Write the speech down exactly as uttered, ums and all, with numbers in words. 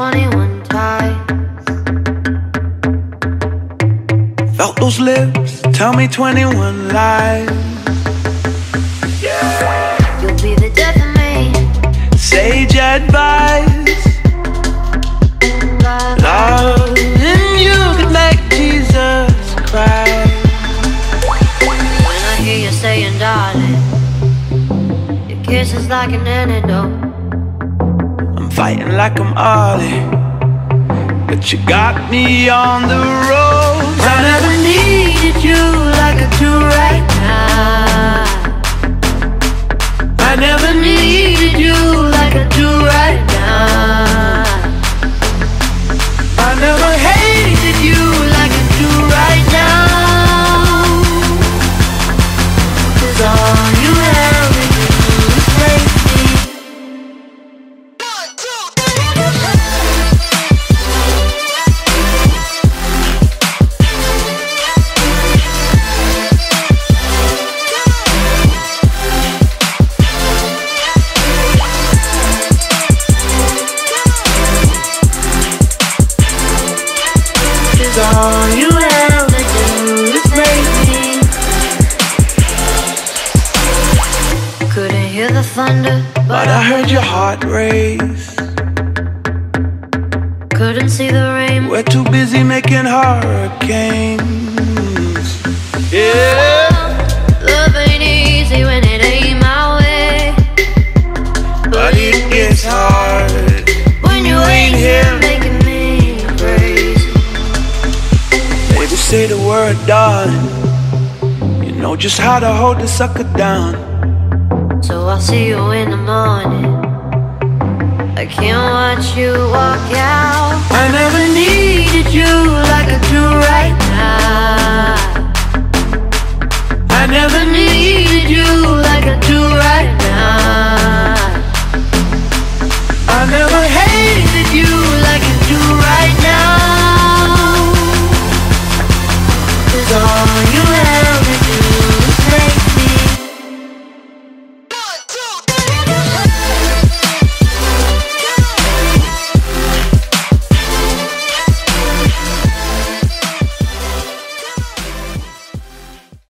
twenty-one ties. Felt those lips, tell me twenty-one lies. Yeah. You'll be the death of me. Sage advice. Love in you could make Jesus cry. When I hear you saying darling, your kiss is like an antidote. I'm fighting like I'm Ollie, but you got me on the road. I never needed you like I do right now. I never needed you like I do right now. I never hated you like I do right now. 'Cause all you ever do is break me. All you ever do is break me. Couldn't hear the thunder, but I heard your heart race. Couldn't see the rain, we're too busy making hurricanes. Yeah. Love ain't easy when it ain't my way, but it gets hard when you ain't here making me crazy. Baby, say the word, darling. You know just how to hold the sucker down. So I'll see you in the morning. I can't watch you walk out.